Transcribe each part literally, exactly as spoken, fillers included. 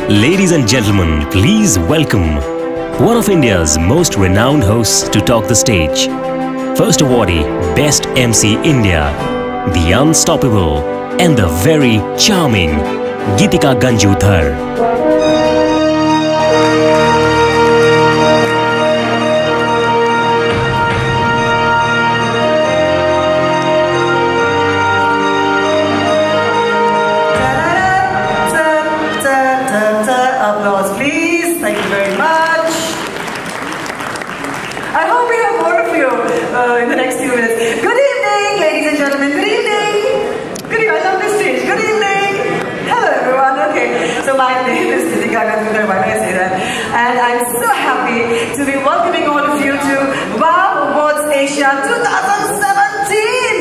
Ladies and gentlemen, please welcome one of India's most renowned hosts to talk the stage. First awardee, Best M C India, the unstoppable and the very charming Gitikka Ganju Dhar. Applause, please. Thank you very much. I hope we have more of you uh, in the next few minutes. Good evening, ladies and gentlemen. Good evening. Good evening. I love this stage. Good evening. Hello, everyone. Okay. So my name is Gitikka Ganju Dhar. Why do I say that? And I'm so happy to be welcoming all of you to Wow Awards Asia twenty seventeen.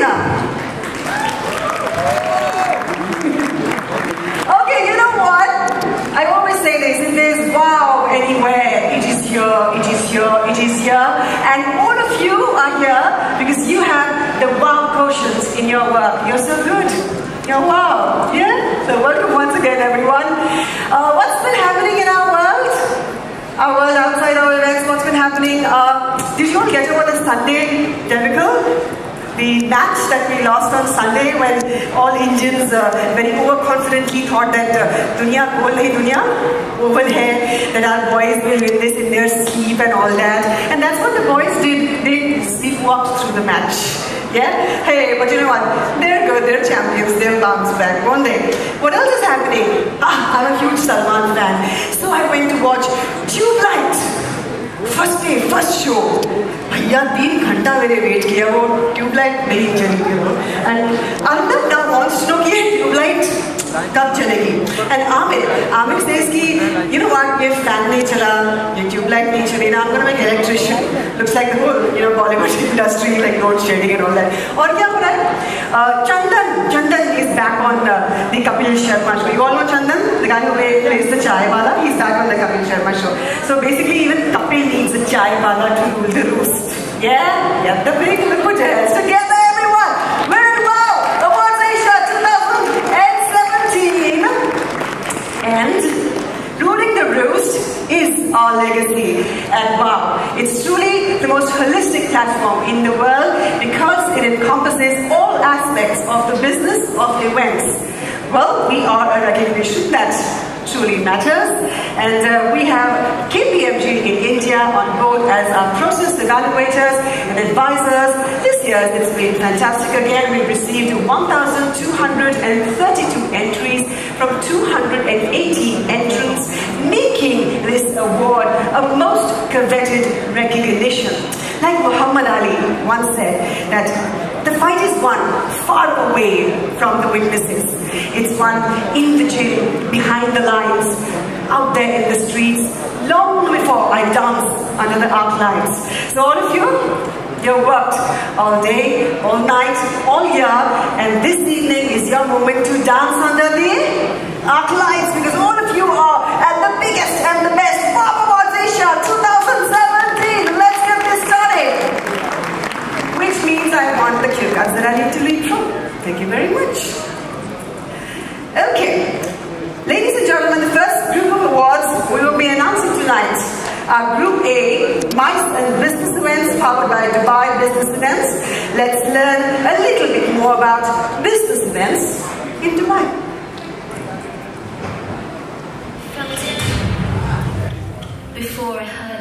Okay, you know what? I always say this, if there's wow anywhere, it is here, it is here, it is here. And all of you are here because you have the wow quotient in your work. You're so good. You're wow. Yeah? So welcome once again, everyone. Uh, what's been happening in our world? Our world outside our events, what's been happening? Uh, did you all get over the Sunday debacle? The match that we lost on Sunday when all Indians uh, very overconfidently thought that uh, dunya gol nahi dunya oval hai, that our boys will win this in their sleep and all that. And that's what the boys did. They sleepwalked through the match. Yeah? Hey, but you know what? They're good, they're champions, they'll bounce back, won't they? What else is happening? Ah, I'm a huge Salman fan. So I went to watch Tube Light. First day, first show. भैया तीन घंटा मेरे wait किया वो tubelight नहीं चली वो and Arnab now wants to know कि ये ट्यूबलाइट कब चलेगी and Amir Amir says कि you know what ये fan नहीं चला ये ट्यूबलाइट नहीं चली ना I'm gonna make electrician looks like the whole you know Bollywood industry like load shedding and all that और क्या हो रहा है Chandan Chandan is back on uh, the Kapil Sharma show. You all know Chandan, the guy who plays the chai wala. He's back on the Kapil Sharma show. So basically even Kapil needs a chai wala to rule the roost. Yeah? Yeah, the big put your hands together, everyone. We're in Wow Awards Asia twenty seventeen. And ruling the roost is our legacy. And wow, it's truly the most holistic platform in the world because it encompasses all aspects of the business of events. Well, we are a recognition that truly matters, and uh, we have K P M G in India on board as our process evaluators and advisors. This year it's been fantastic again. We've received one thousand two hundred thirty-two entries from two hundred eighteen entrants, making this award a most coveted recognition. Like Muhammad Ali once said that the fight is won far away from the witnesses. It's won in the gym, behind the lines, out there in the streets, long before I dance under the arc lights. So all of you, you worked all day, all night, all year, and this evening is your moment to dance under the arc lights because all of you are at the biggest and the best Wow Awards Asia twenty seventeen. Let's get this started. Which means I want the cue cards that I need to lead from. Thank you very much. Okay, ladies and gentlemen, the first group of awards we will be announcing tonight are Group A, Mice and Business Events, powered by Dubai Business Events. Let's learn a little bit more about business events in Dubai. Before I heard